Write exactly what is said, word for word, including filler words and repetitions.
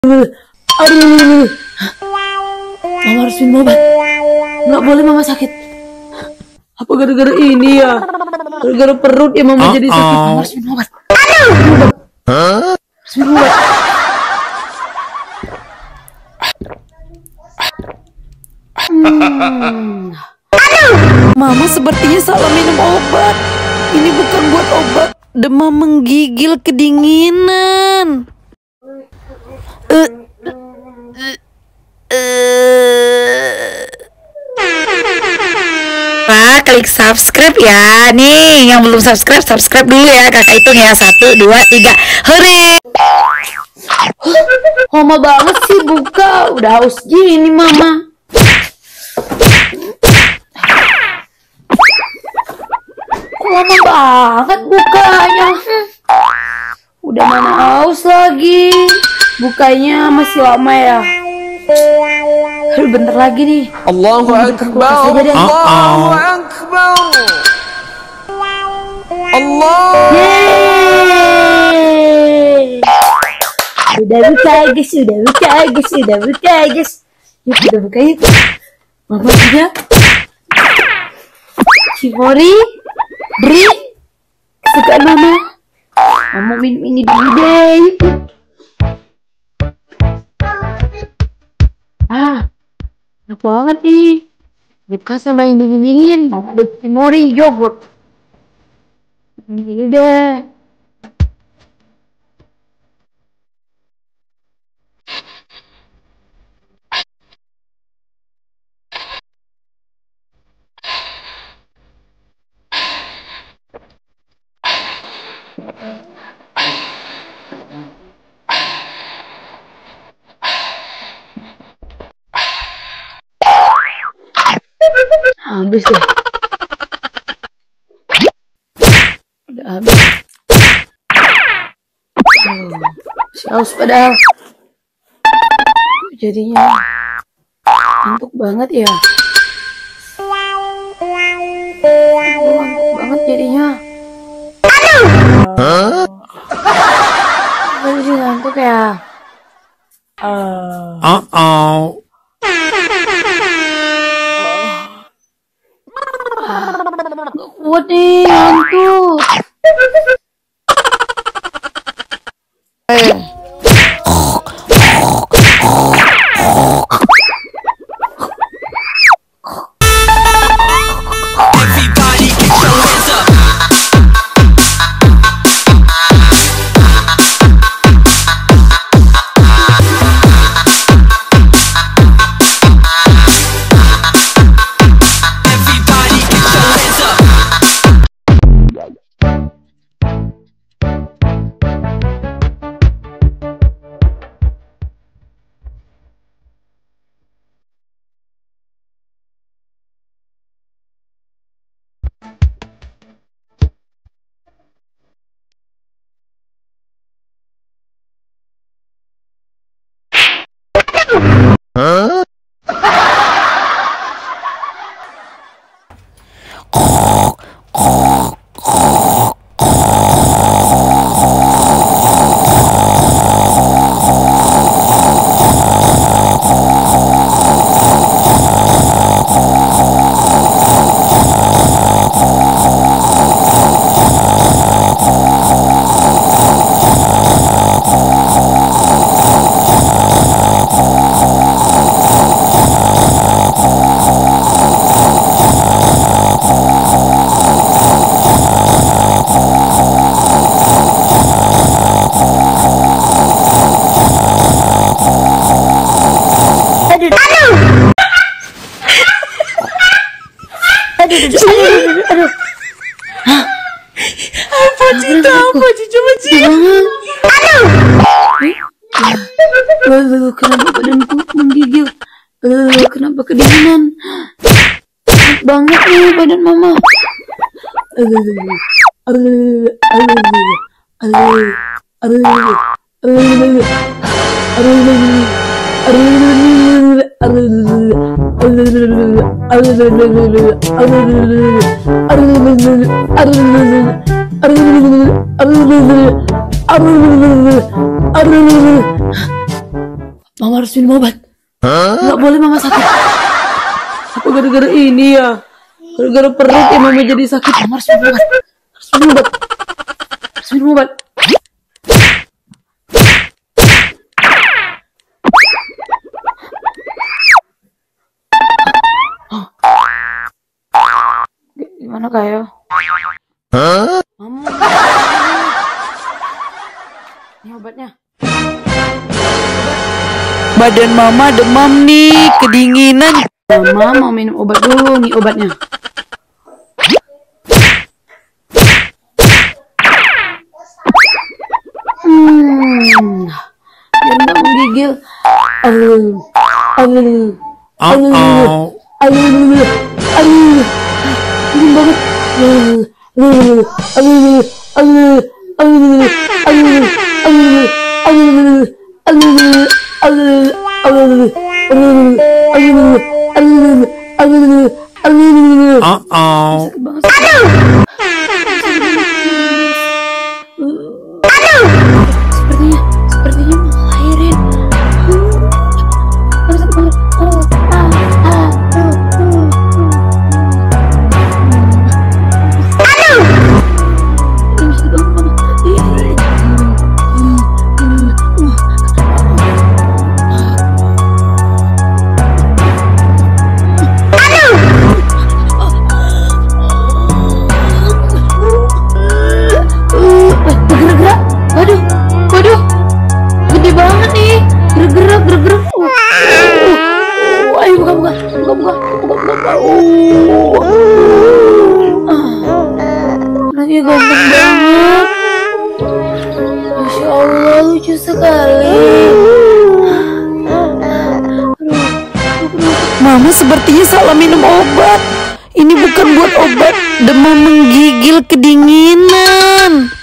Aduh, mama harus minum obat. Nggak boleh mama sakit. Apa gara-gara ini ya? Gara-gara perut ya mama jadi sakit. Mama harus minum obat. Harus minum obat. Hmm. Mama sepertinya salah minum obat. Ini bukan buat obat demam menggigil kedinginan. Uh, uh, uh. Pak, klik subscribe ya. Nih, yang belum subscribe, subscribe dulu ya. Kakak hitung ya. Satu, dua, tiga. Hore! Lama banget sih buka. Udah haus gini mama. Kok lama banget bukanya? Udah mana haus lagi. Bukanya masih lama ya. Aduh, bentar lagi nih. Allahu Akbar. Allahu Akbar. Allah. Yeay. Udah buka guys, udah buka guys, udah buka guys. Yuk kita buka yuk. Mama punya Cimori, Bri, kesukaan mama. Mama minum ini dulu deh. Ah, enak banget nih. Buka sama yang dingin-dingin. Mama ada Cimori yogurt. Ini deh. Habis deh. Udah habis. Oh, haus padahal. Jadinya ngantuk banget ya. Oh, ngantuk banget jadinya. Huh? Oh, jadi ngantuk ya. Uh. Uh-oh. Kuat nih, ngantuk. Huh? Aduh. Hah? Apa Cita? Apa Cica Cica? Aduh. Aduh, kenapa badanku menggigil? Aduh, kenapa kedinginan? Enak banget nih badan mama. Aduh. Aduh. Aduh. Aduh. Aduh. Aduh. Mama harus minum obat. Nggak boleh mama sakit. Apa gara-gara ini ya? Gara-gara perut ya mama jadi sakit. Mama harus minum obat. Harus minum obat. Harus minum obat. Oh. Gimana kayo? Mama. Ini obatnya. Badan mama demam nih, kedinginan. Mama mau minum obat dulu nih obatnya. Hmm, biar nggak menggigil. Aduh, aduh, aduh, aduh, aduh, dingin banget. Aduh, aduh, aduh, aduh, aduh, aduh, aduh, aduh. Aduh, aduh, aduh, aduh, aduh, aduh, aduh. Uh-oh. Sepertinya, sepertinya mau lahirin. Sakit banget. Oh, ah, ah, aduh. Ini sakit banget, mama. Gerak-gerak, waduh, waduh, gede banget nih, gerak-gerak, gerak-gerak. Uh, uh, uh, ayo buka, buka, buka, buka, buka, buka, buka. Uh, uh, anaknya ganteng banget. Masya Allah, lucu sekali. Mama sepertinya salah minum obat. Ini bukan buat obat demam menggigil kedinginan.